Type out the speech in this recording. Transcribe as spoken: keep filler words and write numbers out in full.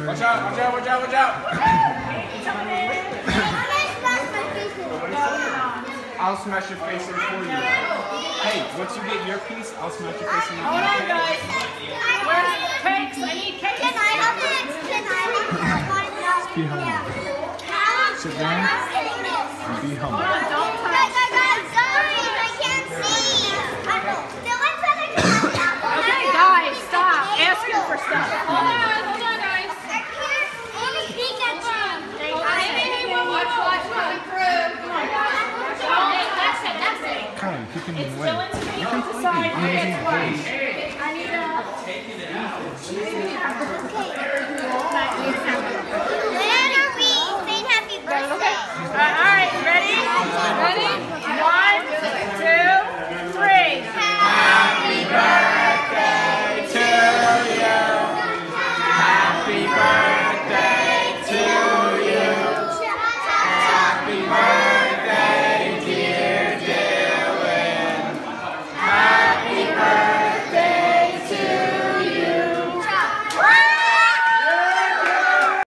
Watch out, watch out, watch out, watch out! I'll smash your face in for you. Hey, once you get your piece, I'll smash your face in. Hold on, guys. Where's cakes? I need cakes. Can I have it? Can I have it? Be humble. Sit down and be humble.